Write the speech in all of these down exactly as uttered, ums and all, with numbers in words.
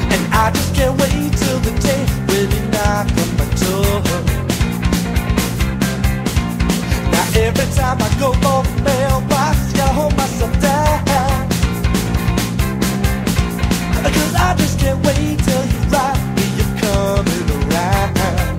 And I just can't wait till the day when you knock on my door. Now every time I go for the mailbox, I hold myself down, 'cause I just can't wait till you write me you're coming around.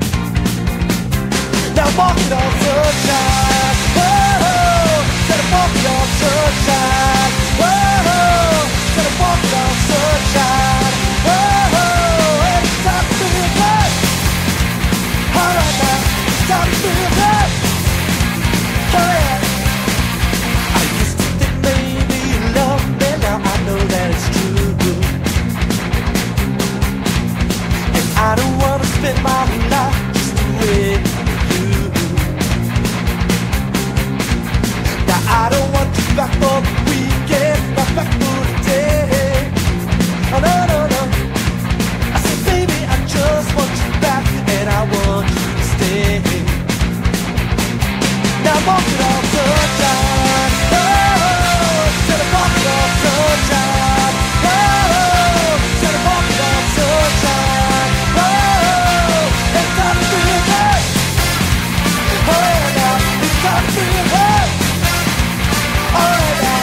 Now walk it on sunshine, whoa, said I walk it on sunshine, whoa, said I walk it on sunshine, whoa, and it's time to feel good. Alright now, it's time to feel good. Oh yeah. I used to think maybe you loved me, now I know that it's true. And I don't wanna spend my life just with you. Now I don't want you back for the weekend, not back for the day. Oh no, no, no. I said, baby, I just want you back, and I want you to stay. Now walk it on sunshine, oh, said I walk it on sunshine, oh, said I walk it on sunshine, oh, it's time to feel good. Oh yeah, now it's time to feel good. Oh yeah, now.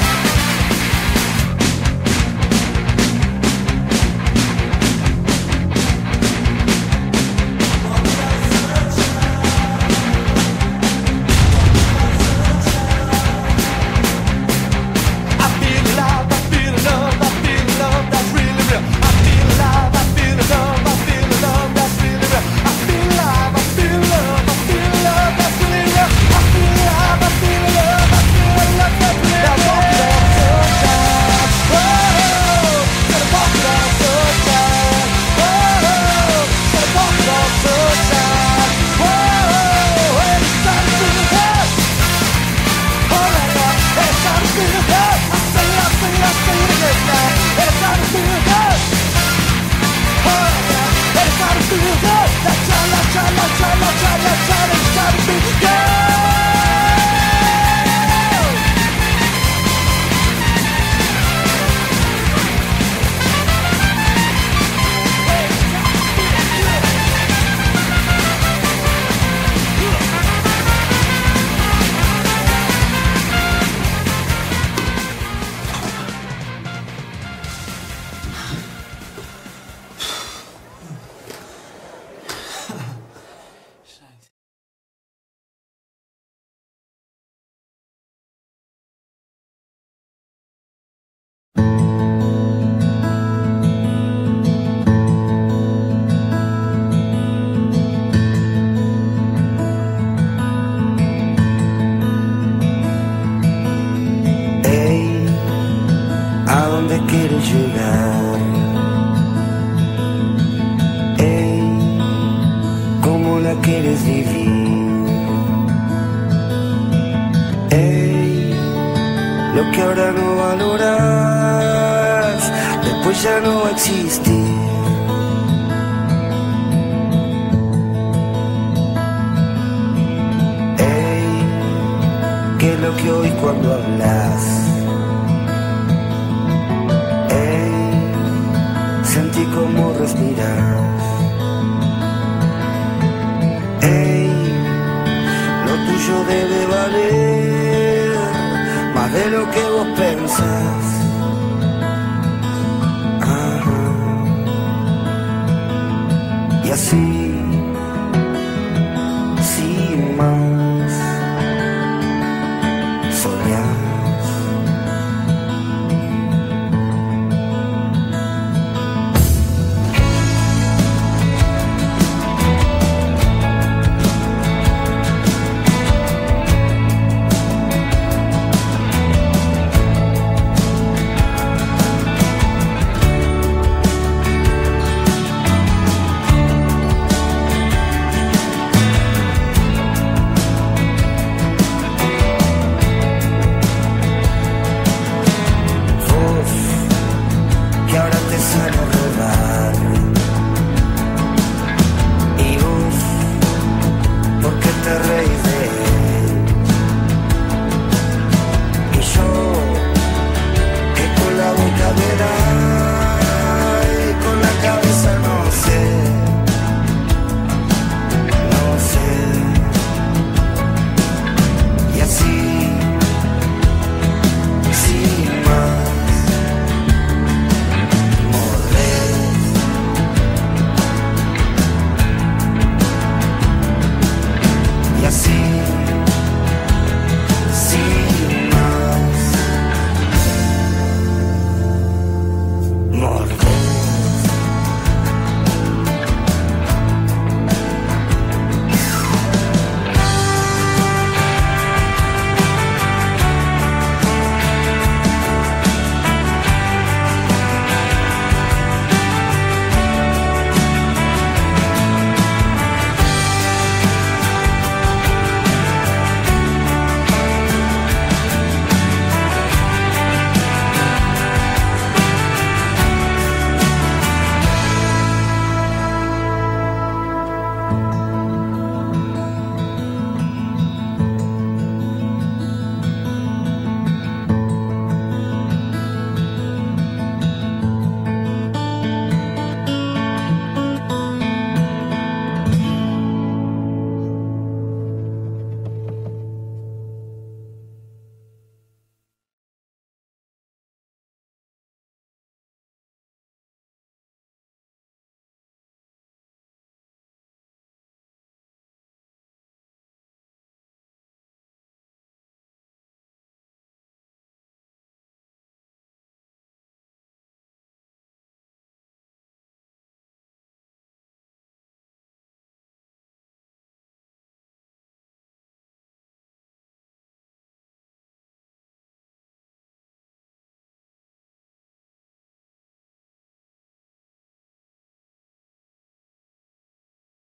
I feel alive, I feel love, I feel love that's really real. I feel alive, I feel love, I feel love that's really real. I feel alive, I feel love, I feel love that's really real. I feel alive, I feel love, I feel love that's really real. Now walk it on sunshine, whoa, said I walk it on sunshine, whoa, said I walk it on sunshine, whoa, and it's time to feel good. Alright now, it's time to feel good. I say it, I say it, I say it again now. It's time to feel good. Alright now, it's time to feel good. Let's try, let's try, let's try, let's try, let's try, it's time to feel good. Ey, ¿a dónde quieres llegar? Ey, ¿cómo la quieres vivir? Ey, lo que ahora no valoras, después ya no va a existir. Ey, ¿qué es lo que oís cuando hablas? Ey, sentí cómo respiras. Ey, lo tuyo debe valer más de lo que vos pensás. Ajá. Y así